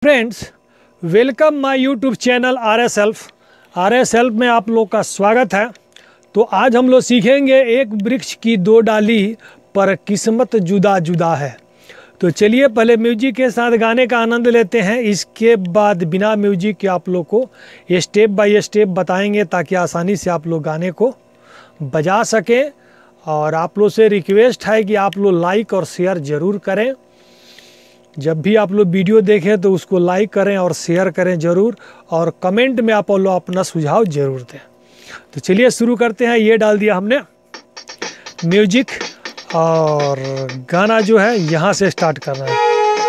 Friends, welcome my YouTube channel R S help में आप लोग का स्वागत है। तो आज हम लोग सीखेंगे एक वृक्ष की दो डाली पर किस्मत जुदा जुदा है। तो चलिए पहले म्यूजिक के साथ गाने का आनंद लेते हैं, इसके बाद बिना म्यूजिक के आप लोग को स्टेप बाय स्टेप बताएंगे ताकि आसानी से आप लोग गाने को बजा सकें। और आप लोग से रिक्वेस्ट है कि आप लोग लाइक और शेयर ज़रूर करें। जब भी आप लोग वीडियो देखें तो उसको लाइक करें और शेयर करें ज़रूर, और कमेंट में आप लोग अपना सुझाव ज़रूर दें। तो चलिए शुरू करते हैं। ये डाल दिया हमने म्यूजिक, और गाना जो है यहाँ से स्टार्ट करना है।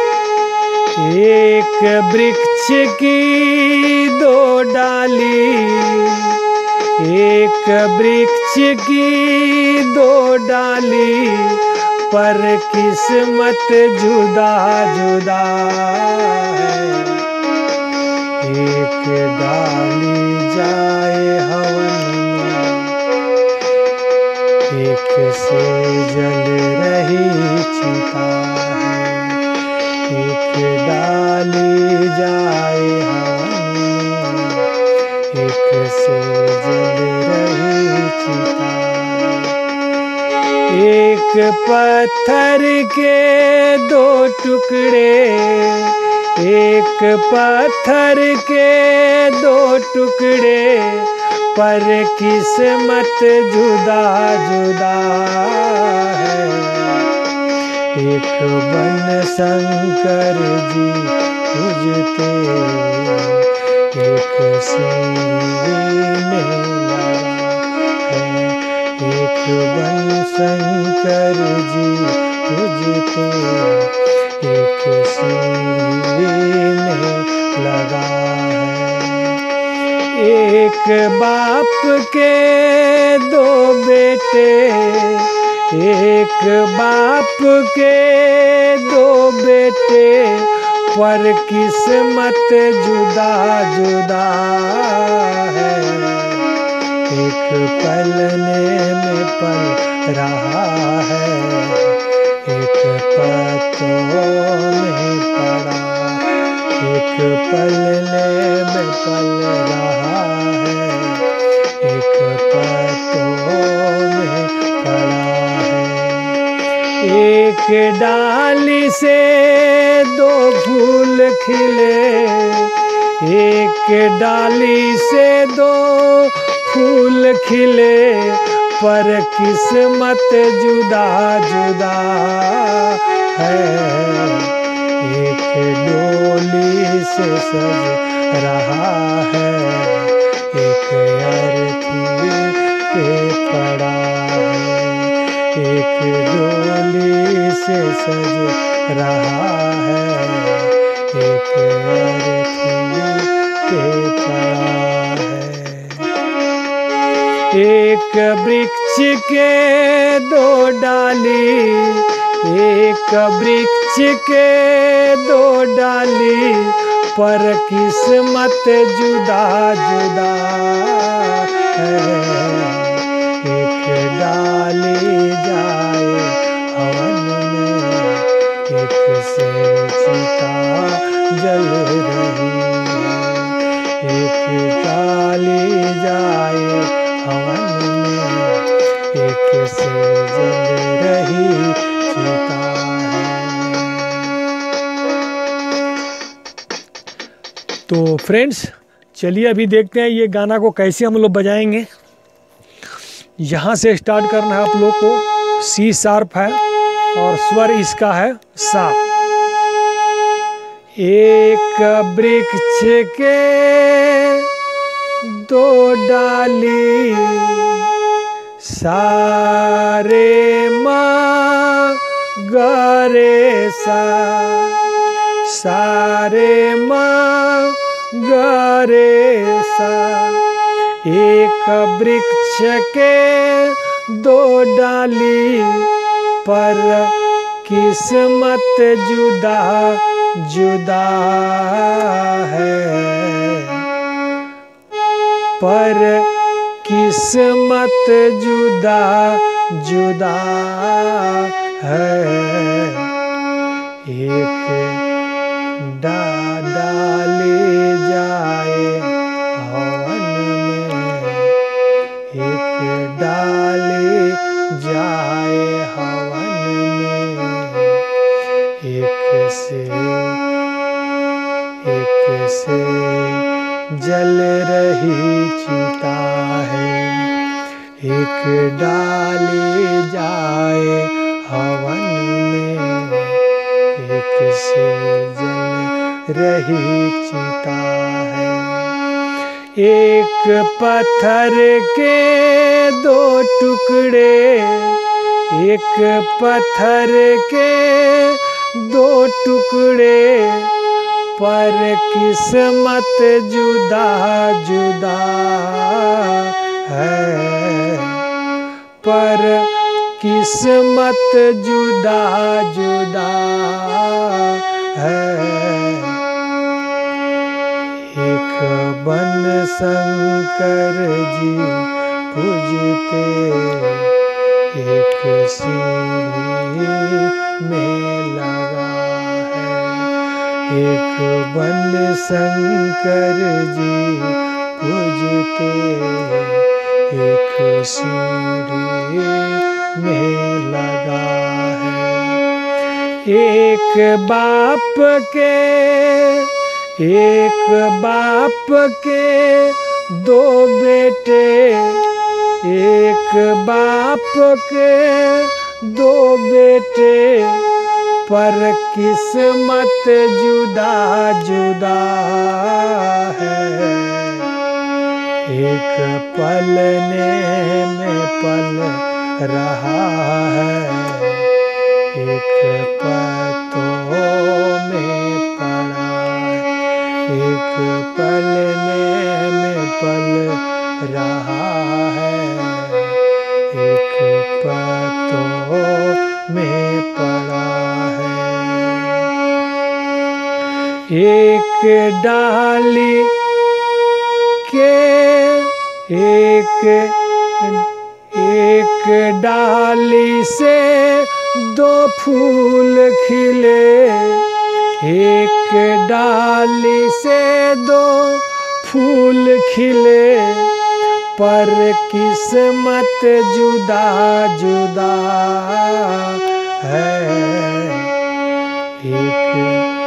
एक वृक्ष की दो डाली, एक वृक्ष की दो डाली पर किस्मत जुदा जुदा है। एक डाली जाए हवन में, एक से जल रही चिता है। एक डाली जाए हवन में, एक से जल रही चिता है। एक पत्थर के दो टुकड़े, एक पत्थर के दो टुकड़े पर किस्मत जुदा जुदा है। एक बन शंकर जी पूजते, एक सीढ़ी में है। एक बन शंकर जी पूजते, एक सीढ़ी में लगा है। एक बाप के दो बेटे, एक बाप के दो बेटे पर किस्मत जुदा जुदा है। एक पलने में पल रहा है, एक पत्तों में पड़ा। एक पलने में पल रहा है, एक पत्तों में पड़ा है। एक डाली से दो फूल खिले, एक डाली से दो फूल खिले पर किस्मत जुदा जुदा है। एक डोली से सज रहा है, एक अर्थी पे पड़ा है। एक डोली से सज रहा है, एक अर्थी पे पड़ा है। एक वृक्ष के दो डाली, एक वृक्ष के दो डाली पर किस्मत जुदा जुदा है। एक डाली जाए हवन में, एक से चिता जल रही है। एक डाली जाए हवन में, एक से जल रही चिता है। तो फ्रेंड्स, चलिए अभी देखते हैं ये गाना को कैसे हम लोग बजाएंगे। यहाँ से स्टार्ट करना है आप लोग को। सी शार्प है और स्वर इसका है सा। एक वृक्ष के दो डाली, सारे माँ गरे सा, सारे माँ गरे सा। एक वृक्ष के दो डाली पर किस्मत जुदा जुदा है। पर किस्मत जुदा जुदा है। एक डाली एक से जल रही चिता है। एक डाली जाए हवन में, एक से जल रही चिता है। एक पत्थर के दो टुकड़े, एक पत्थर के दो टुकड़े, पर किस्मत जुदा जुदा है, पर किस्मत जुदा जुदा है। एक बन शंकर जी पूजते, एक सीढ़ी में लगा है। एक बन शंकर जी पूजते, एक सीढ़ी में लगा है। एक बाप के दो बेटे, एक बाप के दो बेटे, पर किस्मत जुदा जुदा है। एक पलने में पल रहा है, एक पत्तों में पड़ा है। एक पलने में पल रहा है, एक पत्तों में पड़ा है। एक डाली के एक डाली से दो फूल खिले, एक डाली से दो फूल खिले, पर किस्मत जुदा जुदा है। एक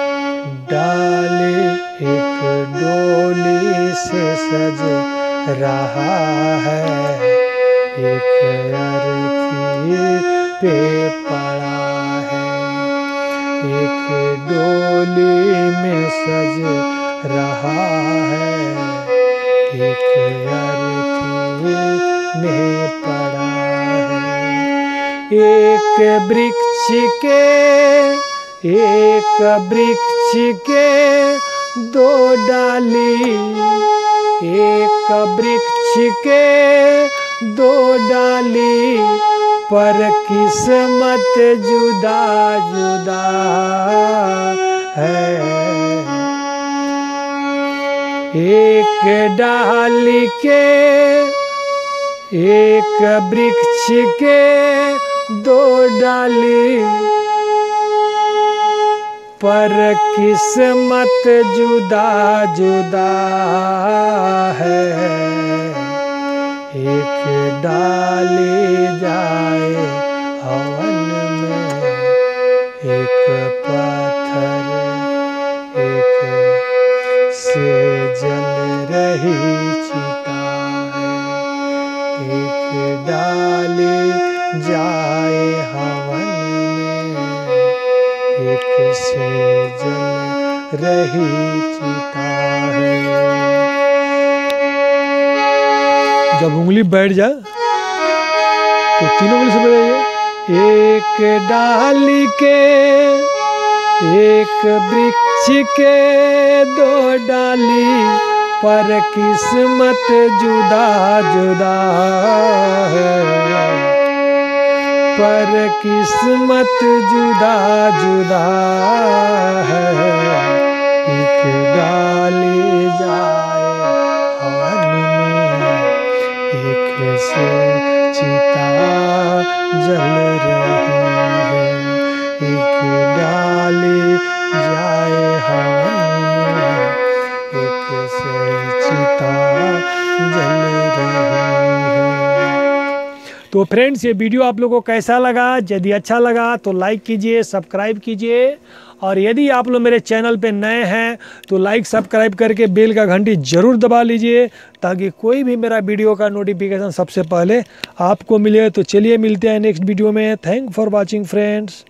डाली एक डोली से सज रहा है, एक अर्थी पे पड़ा है। एक डोली में सज रहा है, एक अर्थी में पड़ा है। एक वृक्ष के दो डाली, एक वृक्ष के दो डाली, पर किस्मत जुदा जुदा है। एक डाली के एक वृक्ष के दो डाली, पर किस्मत जुदा जुदा है। एक डाली जाए हवन में, एक पत्थर एक से जल रही चिता है। एक डाली जाए हवन में, एक से जल रही चिता है। जब उंगली बैठ जाए तो तीनों उंगली से बजाइए। एक डाली के एक वृक्ष के दो डाली, पर किस्मत जुदा जुदा है, पर किस्मत जुदा जुदा है। एक डाली जाए हवन में, एक से चिता जल रही है। एक डाली जाए हवन में, एक से चिता जल रही है। तो फ्रेंड्स, ये वीडियो आप लोगों को कैसा लगा? यदि अच्छा लगा तो लाइक कीजिए, सब्सक्राइब कीजिए और यदि आप लोग मेरे चैनल पे नए हैं तो लाइक सब्सक्राइब करके बेल का घंटी ज़रूर दबा लीजिए, ताकि कोई भी मेरा वीडियो का नोटिफिकेशन सबसे पहले आपको मिले। तो चलिए मिलते हैं नेक्स्ट वीडियो में। Thank for watching friends.